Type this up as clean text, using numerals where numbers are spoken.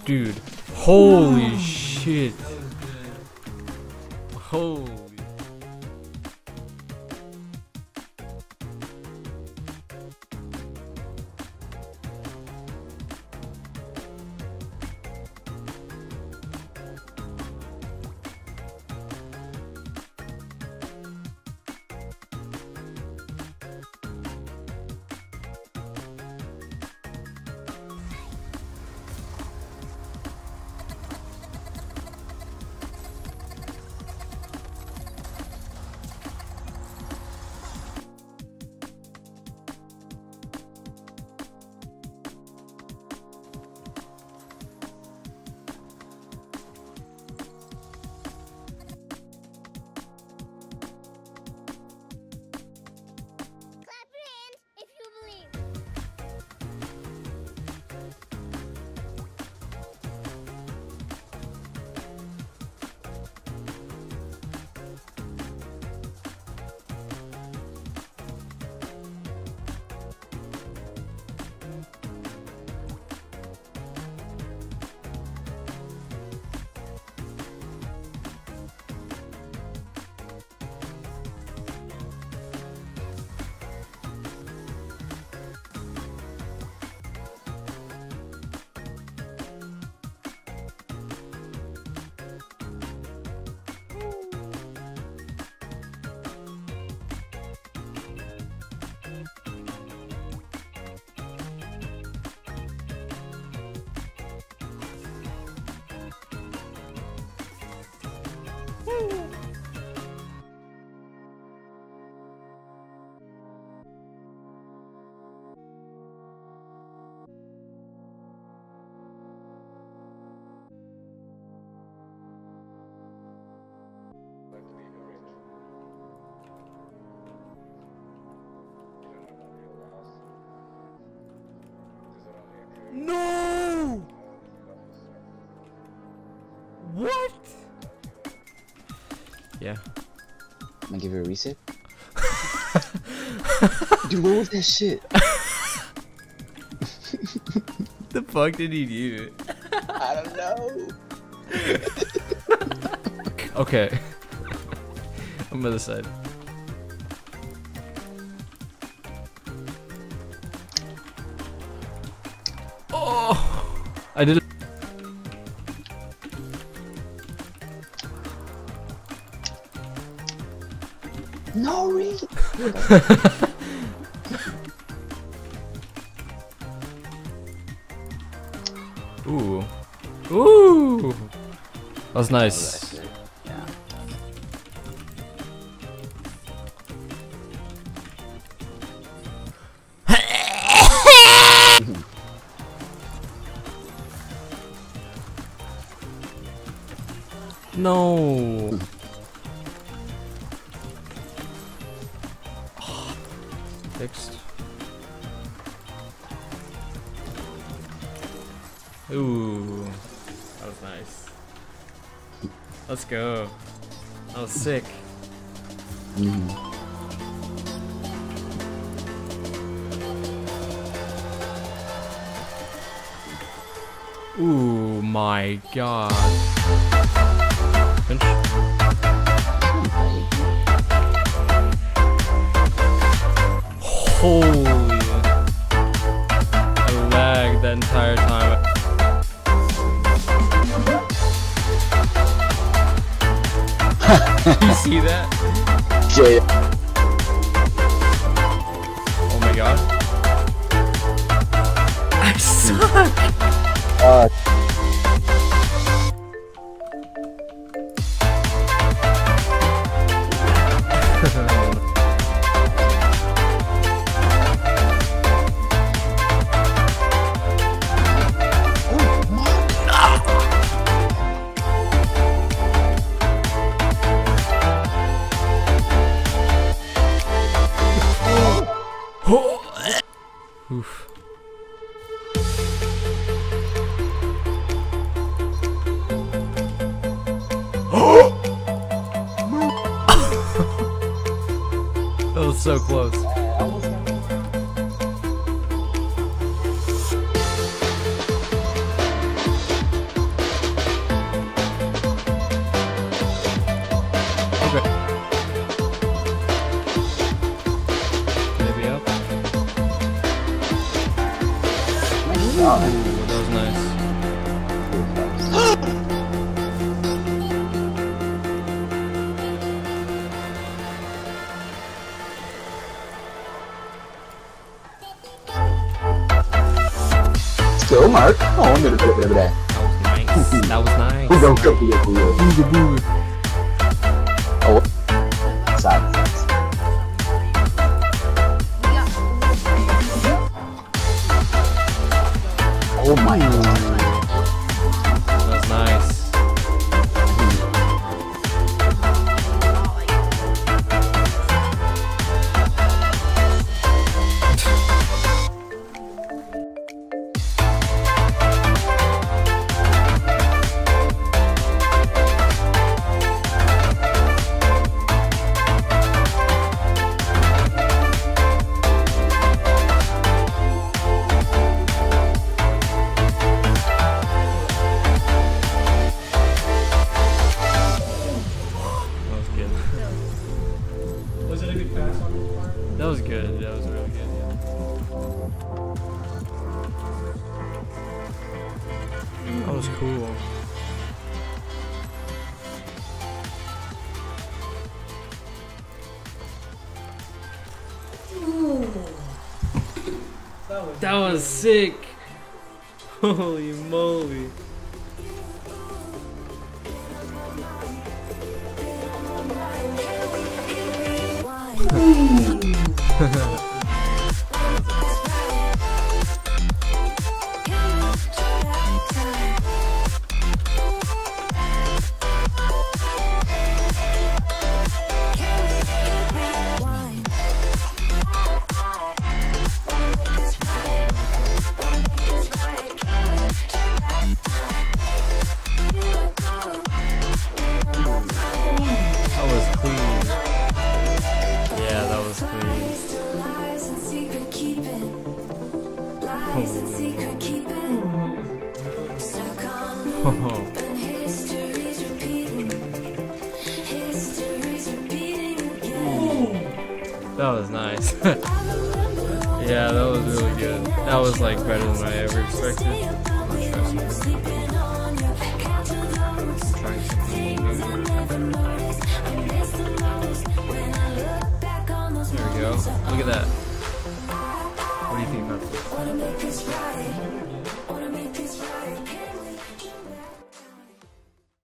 Dude, holy shit. Holy. No! What? Yeah. I'm gonna give it a reset. Dude, what was that shit? The fuck did he do? I don't know. Okay. I'm on the side. Oh! I did it. No, Reed. Ooh. Ooh! That was nice. Yeah. No. Fixed. Ooh, that was nice. Let's go. That was sick. Ooh my god. Pinch. Holy. I lagged the entire time. You see that? Yeah. Oh my god. I suck! Oof. That was so close. that was nice. Go, Mark. Oh, I'm gonna put it over there. That was nice. Go, go, oh, side. Oh my god. That was nice. Was it a good pass on your part? That was good. That was really good. Yeah. That was cool. That was sick. Holy moly. That was clean. Yeah, that was clean. Oh. That was nice. Yeah, that was really good. That was like better than I ever expected. I'm gonna try something. Trying something new. There we go. Look at that. What do you think about this?